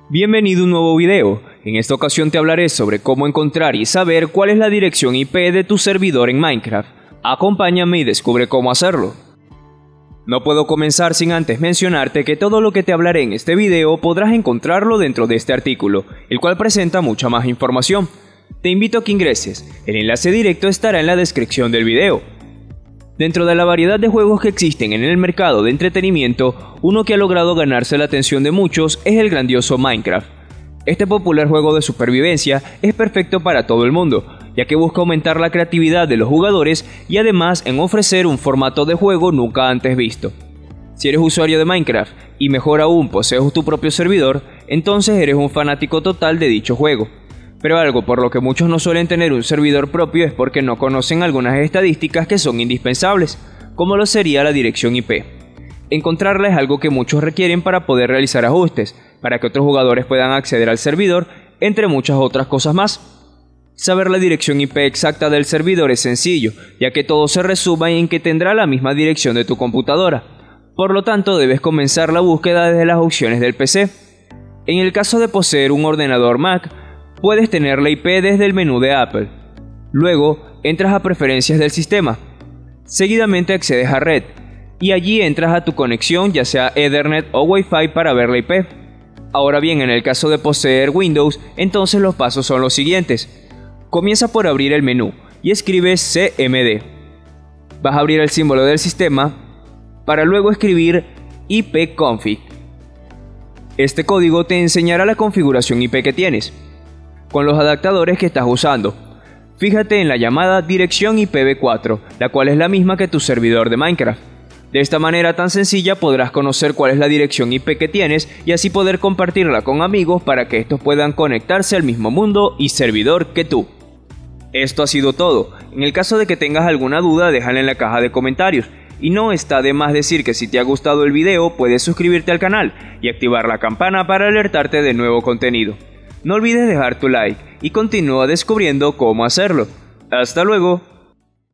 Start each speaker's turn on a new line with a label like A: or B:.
A: Bienvenido a un nuevo video. En esta ocasión te hablaré sobre cómo encontrar y saber cuál es la dirección IP de tu servidor en Minecraft. Acompáñame y descubre cómo hacerlo. No puedo comenzar sin antes mencionarte que todo lo que te hablaré en este video podrás encontrarlo dentro de este artículo, el cual presenta mucha más información. Te invito a que ingreses, el enlace directo estará en la descripción del video. Dentro de la variedad de juegos que existen en el mercado de entretenimiento, uno que ha logrado ganarse la atención de muchos es el grandioso Minecraft. Este popular juego de supervivencia es perfecto para todo el mundo, ya que busca aumentar la creatividad de los jugadores y además en ofrecer un formato de juego nunca antes visto. Si eres usuario de Minecraft y mejor aún posees tu propio servidor, entonces eres un fanático total de dicho juego. Pero algo por lo que muchos no suelen tener un servidor propio es porque no conocen algunas estadísticas que son indispensables, como lo sería la dirección IP. Encontrarla es algo que muchos requieren para poder realizar ajustes, para que otros jugadores puedan acceder al servidor, entre muchas otras cosas más. Saber la dirección IP exacta del servidor es sencillo, ya que todo se resume en que tendrá la misma dirección de tu computadora. Por lo tanto, debes comenzar la búsqueda desde las opciones del PC. En el caso de poseer un ordenador Mac, puedes tener la IP desde el menú de Apple. Luego, entras a preferencias del sistema. Seguidamente accedes a red, y allí entras a tu conexión, ya sea Ethernet o Wi-Fi, para ver la IP. Ahora bien, en el caso de poseer Windows, entonces los pasos son los siguientes. Comienza por abrir el menú y escribes CMD. Vas a abrir el símbolo del sistema para luego escribir ipconfig. Este código te enseñará la configuración IP que tienes con los adaptadores que estás usando. Fíjate en la llamada dirección IPv4, la cual es la misma que tu servidor de Minecraft. De esta manera tan sencilla podrás conocer cuál es la dirección IP que tienes y así poder compartirla con amigos para que estos puedan conectarse al mismo mundo y servidor que tú. Esto ha sido todo. En el caso de que tengas alguna duda, déjala en la caja de comentarios. Y no está de más decir que si te ha gustado el video, puedes suscribirte al canal y activar la campana para alertarte de nuevo contenido. No olvides dejar tu like y continúa descubriendo cómo hacerlo. ¡Hasta luego!